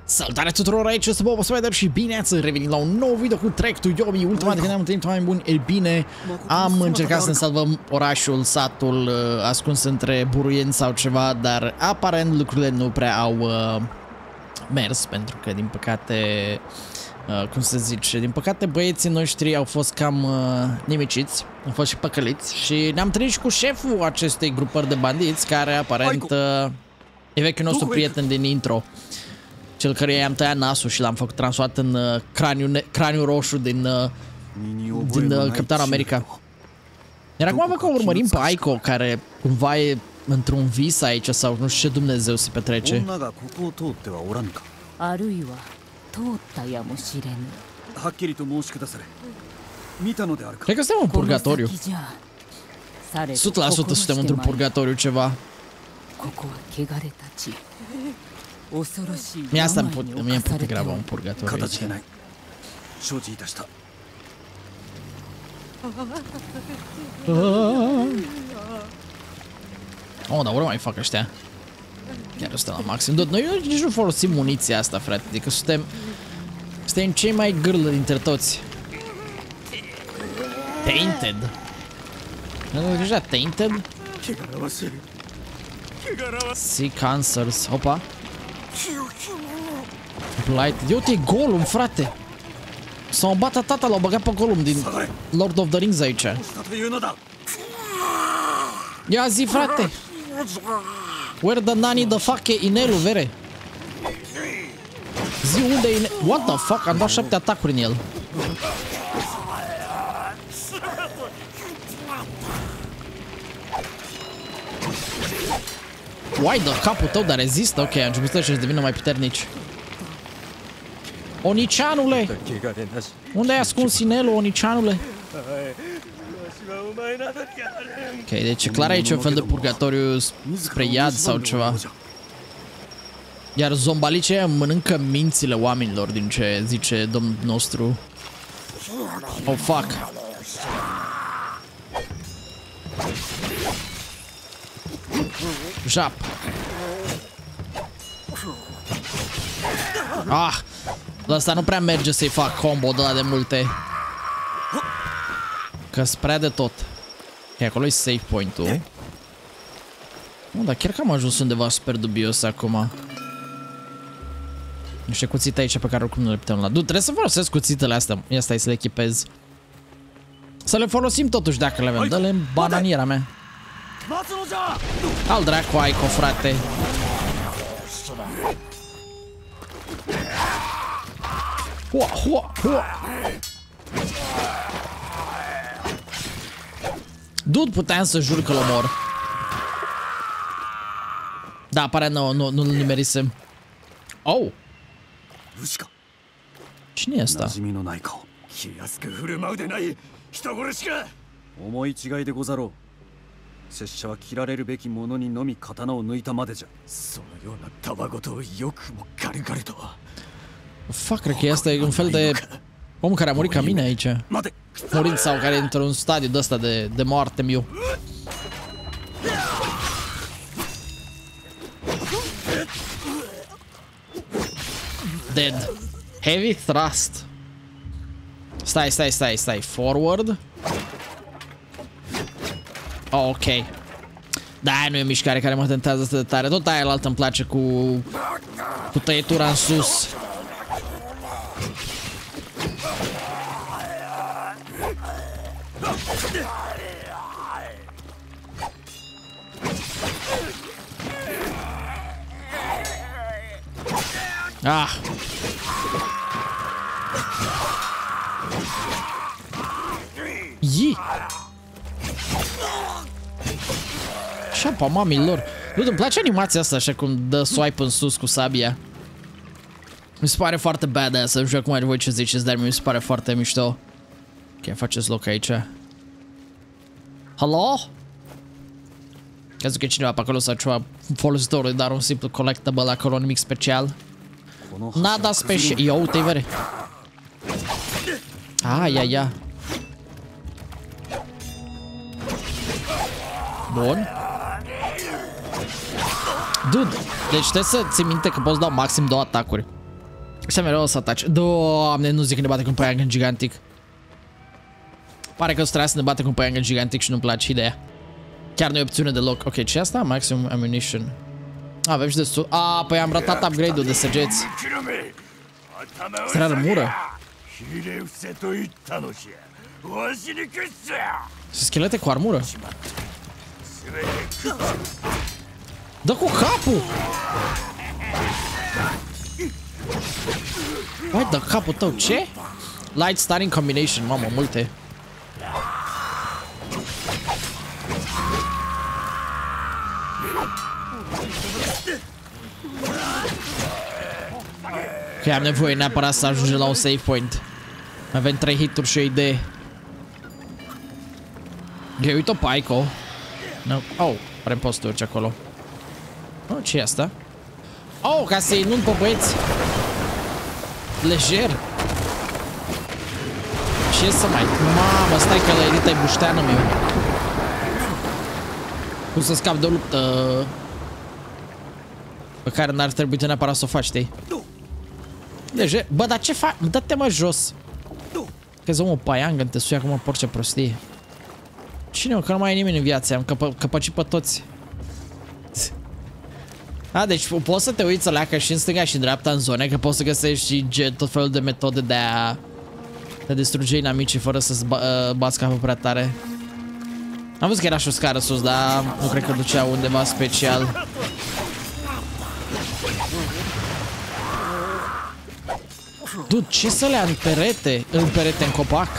Salutare tuturor, aici este Bobo Spider și bine ați revenit la un nou video cu Trek to Yomi. Ultima dată când am întâlnit oameni buni, e bine, am încercat să ne salvăm orașul, satul ascuns între buruieni sau ceva, dar aparent lucrurile nu prea au mers, pentru că din păcate, cum să zice, din păcate băieții noștri au fost cam nimiciți, au fost și păcăliți și ne-am trezit și cu șeful acestei grupări de bandiți, care aparent e vechiul nostru prieten din intro. Cel care i-am tăiat nasul și l-am făcut transformat în craniul roșu din Captain America. Iar acum văd că urmărim pe Aiko, care cumva e într-un vis aici sau nu știu ce Dumnezeu se petrece. Cred că suntem în purgatoriu. 100% suntem într-un purgatoriu ceva. Mie asta mi-e pute grava un purgatoriu aici. Oh, dar ori mai fac ăștia. Chiar ăsta la maxim. Noi nici nu folosim muniția asta, frate. Adică suntem cei mai gârlă dintre toți. Tainted. Nu deja Tainted? Sea Cancers. Opa. Blight. Eu te Gollum, frate. S-au bat tata, l-au băgat pe Gollum din Lord of the Rings aici. Ia zi, frate. Where the nani the fuck e inelul, vere? Zi unde e inelul. What the fuck? Am dat 7 atacuri în el. Uai, de capul tău, dar rezistă. Ok, am început să devină mai puternici. Onicianule! Unde ai ascuns inelul, Onicianule? Ok, deci clar aici e un fel de purgatoriu spre iad sau ceva. Iar zombalicii aia mănâncă mințile oamenilor, din ce zice domnul nostru. Oh, fuck. Jap. Ah! Asta nu prea merge să-i fac combo de la de multe. Că-s prea de tot. E acolo e save point-ul. Dar chiar că am ajuns undeva super dubios acum. Niște cuțite aici pe care oricum nu le putem lua. Trebuie să folosesc cuțitele astea. Ia stai să le echipez. Să le folosim totuși dacă le avem. Dă-le în bananiera mea. Al dracu, Aiko, frate. Hua, hua, hua. Dude, puteam să jur că l-omor. Da, apare nu-l nimerisem. Oh! Cine e ăsta? Fuck, cred că ăsta e un fel de om care a murit ca mine aici. Murind sau care e într-un stadiu de ăsta de moarte miu. Dead. Heavy thrust. Stai. Forward. Oh, ok. Da, aia nu e mișcare care mă tentează atât de tare. Tot aia altă îmi place cu tăietura în sus. Ah. Yi. Șapa mamilor. Nu, îmi place animația asta așa cum dă swipe în sus cu sabia. Mi se pare foarte badass. Nu știu acum voi ce ziceți, dar mi se pare foarte mișto. Ok, faceți loc aici. Hello? Crezi că e cineva pe acolo sau ceva folositor, dar un simplu collectible acolo, nimic special. Nada special. Ia uite-i, vere. Ia. Bun. Dude, deci trebuie să ții minte că poți da maxim 2 atacuri. Ăștia mereu o să ataci. Doamne, nu zic că ne bate cu un păiangen gigantic. Pare că o să trebuia să ne bate cu un păiangen gigantic și nu-mi place ideea. Chiar nu e opțiune deloc. Ok, ce e asta? Maximum ammunition. Avem și destul. Păi am ratat upgrade-ul de săgeți. Stă armură. Sunt schelete cu armură. Dă cu capul! Hai, dă capul tău, ce? Light stunning combination, mamă, multe. Ok, am nevoie neapărat să ajungem la un save point. Avem 3 hituri și o idee. Ok, uite-o pe Aiko. No. Oh, vrem poți să te urci acolo. Oh, ce e asta? Oh, ca să-i inund pe băieți. Lejer. Ce să mai... Mamă, stai că la edita-i bușteană meu. Cum să scap de o luptă pe care n-ar trebui neapărat să o faci, știi? Lejer. Bă, dar ce faci? Dă-te mă jos. Că-ți omul paiangă, te sui acum pe orice prostie. Cine, mă, că nu mai e nimeni în viață, am căpăcit pe toți. Deci poți să te uiți aleacă și în stânga și în dreapta în zone, că poți să găsești și tot felul de metode de a distruge inamicii fără să-ți bați capul prea tare. Am văzut că era și o scară sus, dar nu cred că ducea undeva special. Dude, ce să le-a în perete? În perete, în copac?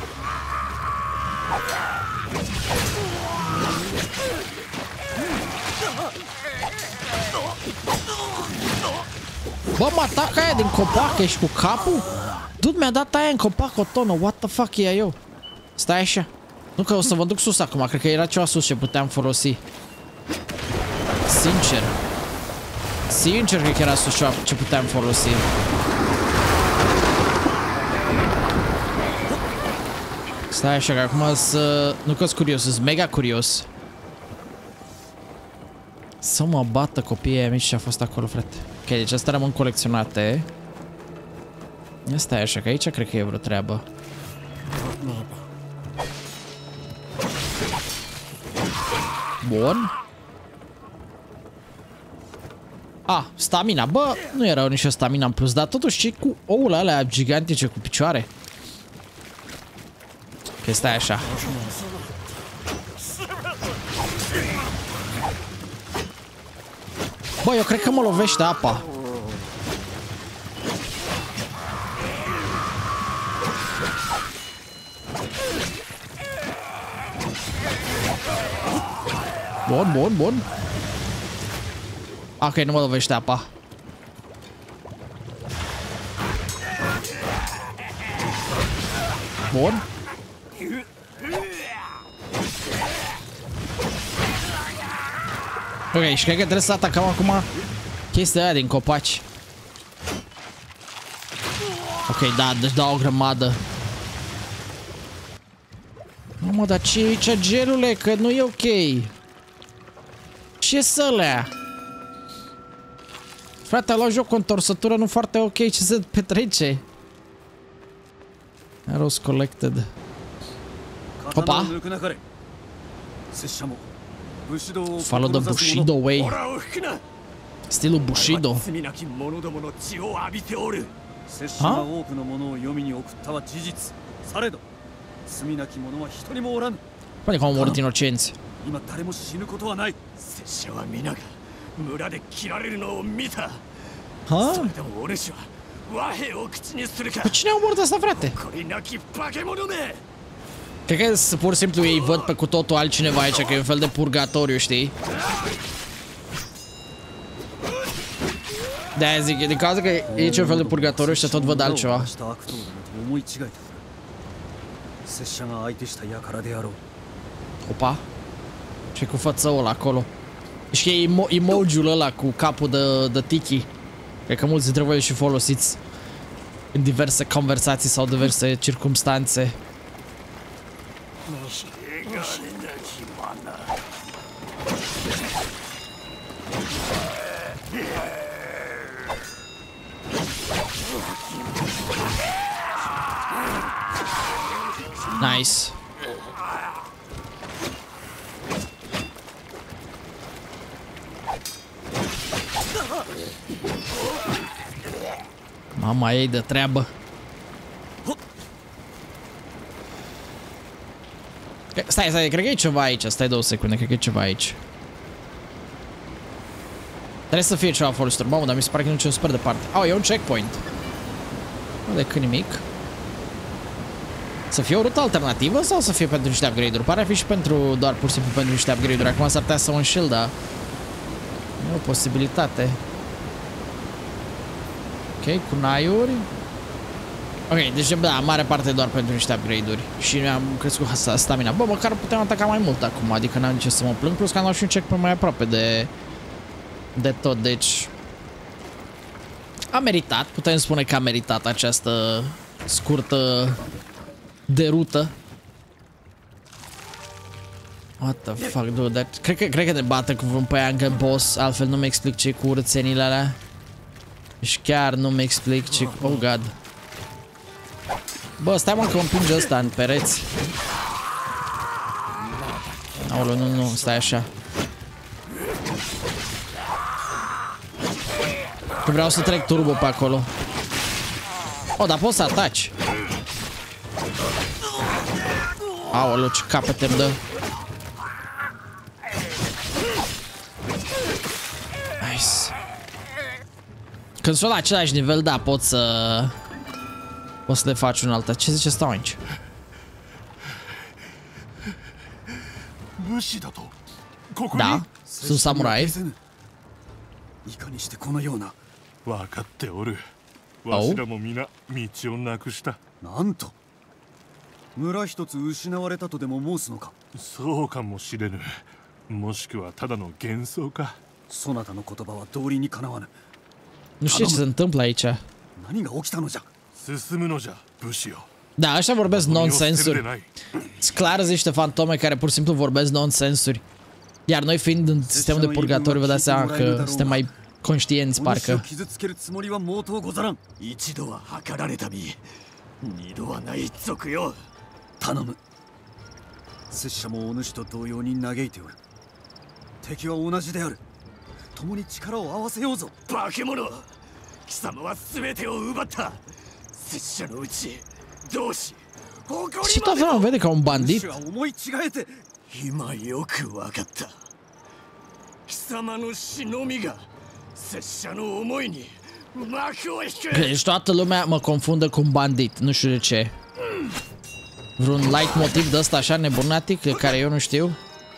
Bă, mă atacă aia din copac, ești cu capul? Dude, mi-a dat aia în copac o tonă, what the fuck e eu? Stai așa. Nu că o să mă duc sus acum, cred că era ceva sus ce puteam folosi. Sincer, cred că era sus ceva ce puteam folosi. Stai așa, că acum să... Nu că-s curios, sunt mega curios. Să mă bată copiii aia mici ce a fost acolo, frate. Ok, deci astea rămân colecționate. Stai așa, că aici cred că e vreo treabă. Bun. Stamina. Bă, nu era nici o stamina în plus, dar totuși ce cu ouăle alea gigantice cu picioare? Ok, stai așa. Bă, eu cred că mă lovește apa. Bun. Ok, nu mă lovește apa. Bun. Ok, și cred că trebuie să atacăm acum chestia aia din copaci. Ok, da, deci dau o grămadă. Mamă, dar ce e aici, gelule? Că nu e ok. Ce să lea? Frate, a luat joc o întorsătură nu foarte ok. Ce se petrece? Arrows collected. Opa! Follow the Bushido way. Stilul Bushido. Ha? Păi că au omorât inocenți. Ha? Păi cine a omorât asta, frate? Cred că pur și simplu ei văd pe cu totul altcineva aici, că e un fel de purgatoriu, știi? De-aia zic, din cauza că e aici un fel de purgatoriu și tot văd altceva. Opa. Ce cu fățăul ăla acolo? Și e emoji-ul ăla cu capul de Tiki. Cred că mulți dintre voi și folosiți în diverse conversații sau diverse circumstanțe. Nice. Mama ei de treabă. Stai, cred că e ceva aici. Stai 2 secunde, cred că e ceva aici. Trebuie să fie ceva Forester. Mamă, dar mi se pare că nu e super departe. Oh, e un checkpoint. Nu de când nimic. Să fie o rută alternativă sau să fie pentru niște upgrade-uri? Pare a fi și pentru, doar pur și simplu pentru niște upgrade-uri. Acum s-ar putea să mă înșel, dar e o posibilitate. Ok, cunaiuri. Ok, deci da, mare parte doar pentru niște upgrade-uri. Și mi-am crescut stamina. Bă, măcar putem ataca mai mult acum, adică n-am ce să mă plâng. Plus că am luat și un checkpoint mai aproape de tot, deci a meritat, putem spune că a meritat această scurtă de rută. What the fuck, dude, cred că ne bată cu vreun păiancă boss, altfel nu-mi explic ce cu urățenile alea. Deci chiar nu-mi explic ce cu... Oh, God. Bă, stai mă că mă împinge ăsta în pereți. Aoleu, nu, stai așa. Că vreau să trec turbo pe acolo. Oh, dar poți să ataci. Aoleu, ce capete îmi dă. Nice. Când sunt la același nivel, da, poți să le faci un altă. Ce zice stau aici? Da, sunt samurai. 分かっておる。わしらも皆道をなくした。 なんと村一つ失われたとでも申すのか。 そうかもしれぬ。もしくはただの幻想か。 そなたの言葉は道理にかなわぬ。 Nu știu ce se întâmplă aici. 何が起きたのじゃ。 進むのじゃ、武士よ。 Da, ăștia vorbesc nonsensuri. Sunt clar niște fantome care pur și simplu vorbesc nonsensuri. Iar noi fiind în sistemul de purgatoriu, vă dați seama că suntem mai conștienți, parcă. 一度は計られた身、二度はない賊よ。頼む。拙者もお主と同様に嘆いておる。敵は同じである。共に力を合わせようぞ。化け物。貴様は全てを奪った。拙者のうち同志、誇り Și toată lumea vede ca un bandit. 思い違えて。今よくわかった。貴様の忍びが拙者の思いに幕を引く。 Deci toată lumea mă confundă cu un bandit, nu știu de ce. Vreun light motiv de ăsta așa nebunatic, de care eu nu știu.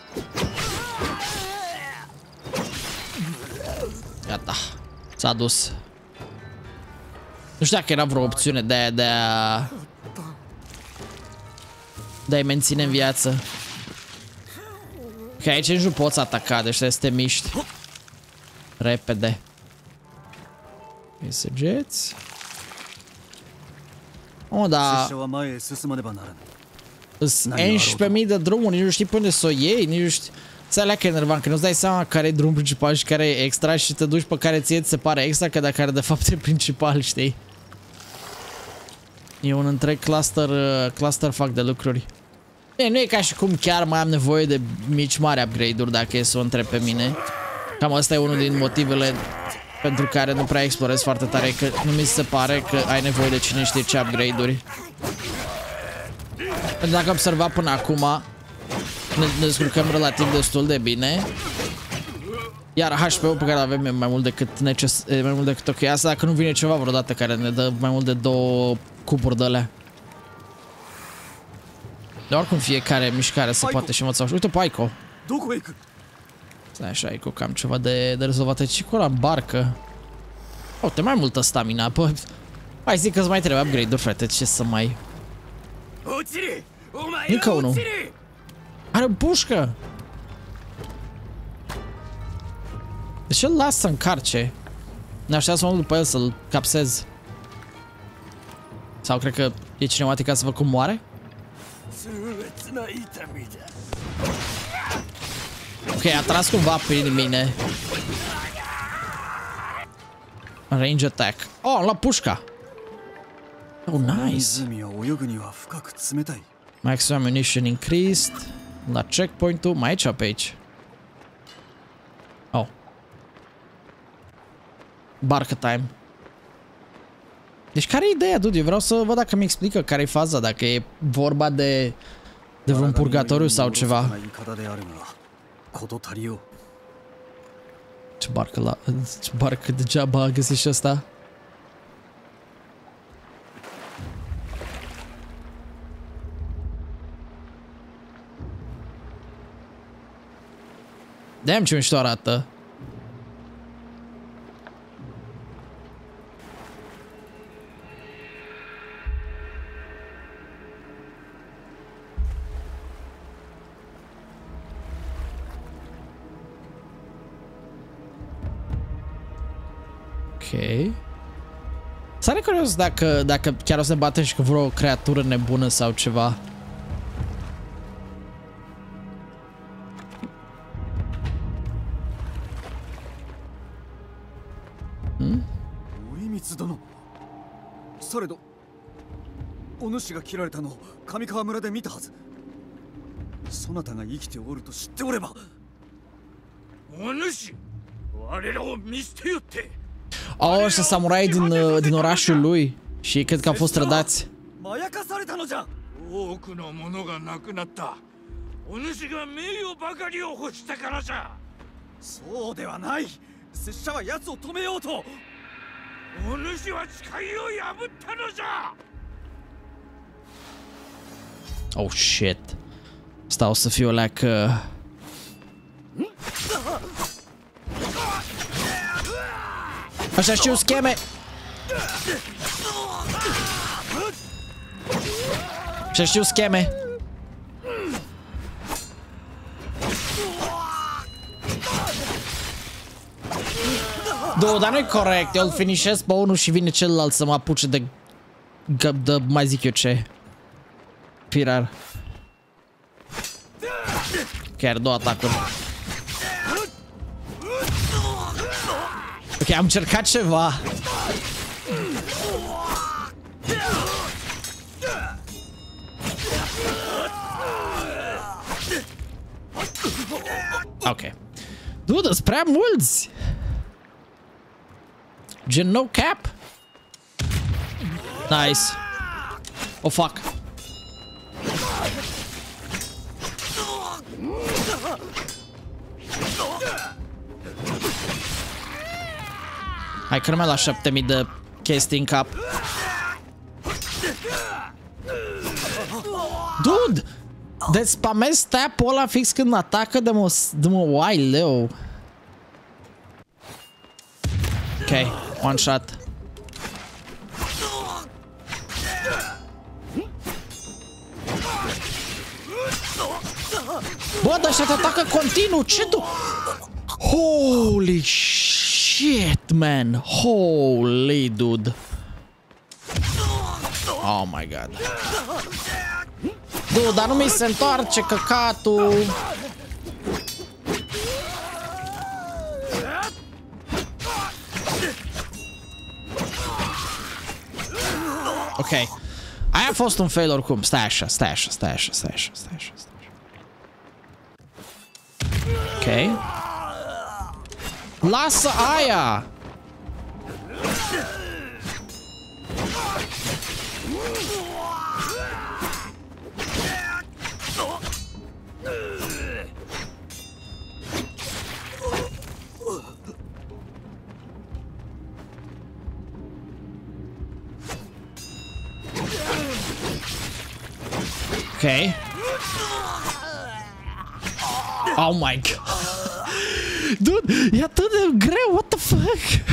Gata, s-a dus. Nu știu dacă era vreo opțiune de a-i menține în viață. Că aici nici nu poți ataca, deci trebuie să te miști repede. Săgeți. O, da. Sunt 11.000 de drumuri, nici nu știi pe unde să o iei, nici nu știi. Ți-alea că e nervant, că nu-ți dai seama care e drum principal și care e extra și te duci pe care ție ți se pare extra, că dacă de fapt e principal, știi? E un întreg clusterfuck de lucruri. Nu e ca și cum chiar mai am nevoie de mici mari upgrade-uri, dacă e să o întreb pe mine. Cam asta e unul din motivele pentru care nu prea explorez foarte tare, că nu mi se pare că ai nevoie de cine știe ce upgrade-uri. Pentru dacă observa până acum, ne descurcăm relativ destul de bine. Iar HP-ul pe care avem e mai mult decât ok. Asta dacă nu vine ceva vreodată care ne dă mai mult de 2 cuburi de alea. Dar oricum fiecare mișcare se poate și învăța. Uite pe Aiko. Stai așa, Aiko, că am ceva de rezolvat aici. Și cu ăla în barcă. Uite, mai multă stamina. Păi, hai zic că-ți mai trebuie upgrade-uri, frate. Ce să mai... Încă unul. Are o pușcă. De ce îl las să încarce? Ne aștept să mă duc după el să-l capsez. Sau cred că e cinematic ca să văd cum moare? Ok, a tras cumva prin mine. Range attack. Oh, la pușca. Oh, nice. Maximum ammunition increased. La checkpoint-ul, mai aici pe aici. Oh. Barcă time. Deci care e ideea, dude? Eu vreau să văd dacă mi explică care e faza, dacă e vorba de vreun purgatoriu sau ceva. Ce barcă degeaba a găsit și ăsta? Damn, ce mișto arată. Ok. S-are curios dacă chiar o să ne batem și cu vreo creatură nebună sau ceva. Oh, ăștia samurai din orașul lui și cred că au fost trădați. Oh shit. Stau să fiu la că... Așa știu scheme. Așa știu scheme. Dar nu-i corect. Eu îl finișez pe unul și vine celălalt să mă apuce de mai zic eu ce. Pirar. Chiar două atacuri. Ok, am încercat ceva. Ok. Dude, sunt prea mulți. Gen no cap. Nice. Oh fuck. Hai că rămân la 7000 de chestii în cap. Dude! Deci spamez tap-ul ăla fix când atacă de mă uai, leu. Ok, one shot. Bă, dar ăștia te atacă continuu, ce tu? Holy shit, man. Holy dude. Oh my god. Dude, dar nu mi se întoarce căcatul. Ok. Aia a fost un fail oricum. Stai așa. Ok. Lasă aia! Ok. Oh my god. Dude, e atât de greu, what the fuck?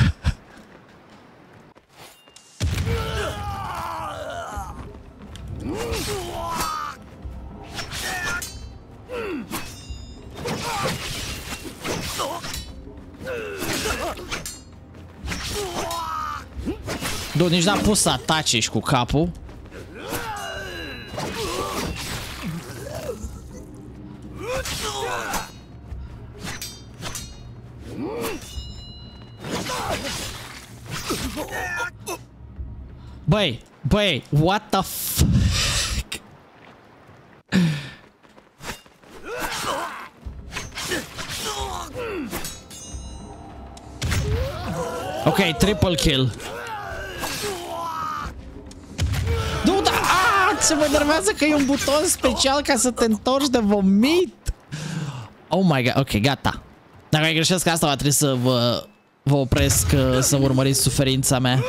Dude, nici n-am pus să ataci cu capul. Băi, what the fuck? Ok, triple kill. Nu, da, ce mă enervează că e un buton special ca să te întorci de vomit. Oh my god, ok, gata. Dacă mai greșesc asta, va trebui să vă opresc să urmăriți suferința mea.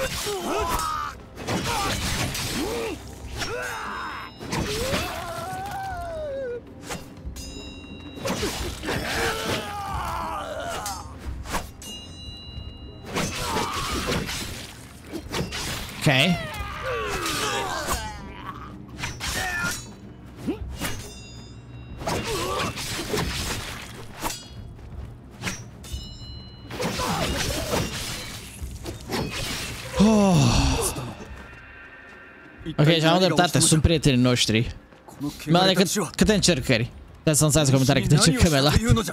Ok. Ok, și am dreptate, sunt prietenii noștri. Mi-a dat câte încercări? Trebuie să-mi spuneți în comentarii câte încercări mi-a dat.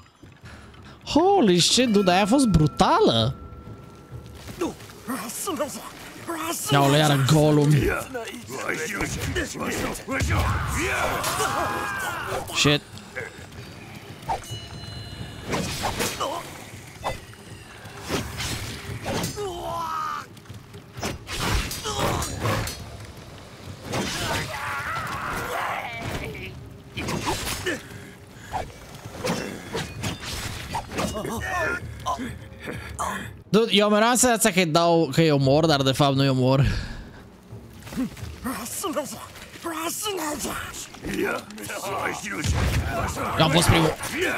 Holy shit, dude, aia a fost brutală. Ia-o, iară Gollum. Shit. Dude, eu mereu am senzația că îi omor, dar de fapt nu îi omor. Eu am fost primul.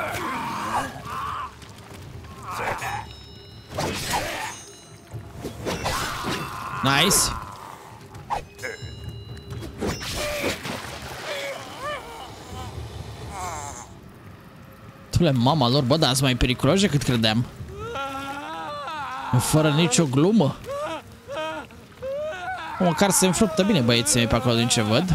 Nice. Tule, mama lor, bă, dar sunt mai periculoși decât credeam. Fără nicio glumă. Măcar se înfruptă bine băieții mei pe acolo din ce văd.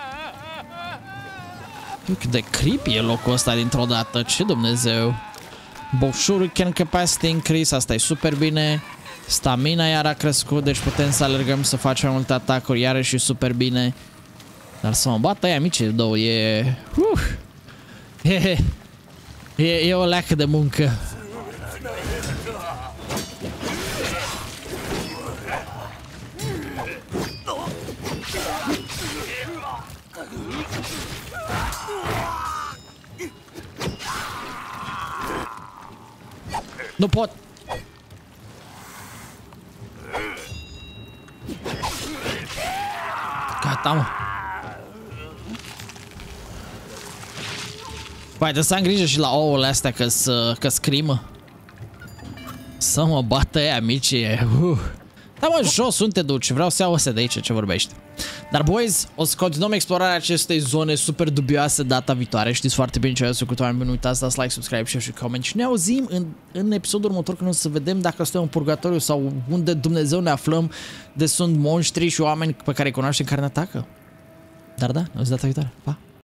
Cât de creepy e locul ăsta dintr-o dată, ce Dumnezeu. Shuriken capacity increase, asta e super bine. Stamina iar a crescut, deci putem să alergăm să facem multe atacuri, iarăși super bine. Dar să mă bată aia mici două, e o leacă de muncă. Nu pot. Gata, mă. Păi, trebuie să am grijă și la ouăle astea că scrimă. Să mă bată ea, mici. Da, mă, jos, unde te duci? Vreau să iau ăsta de aici, ce vorbești. Dar, boys, o să continuăm explorarea acestei zone super dubioase data viitoare. Știți foarte bine ce ați făcut, oameni buni. Uitați, dați like, subscribe, share și comment. Și ne auzim în episodul următor, când o să vedem dacă suntem în purgatoriu sau unde Dumnezeu ne aflăm, de sunt monștri și oameni pe care îi cunoaștem care ne atacă. Dar da, ne auzim data viitoare. Pa!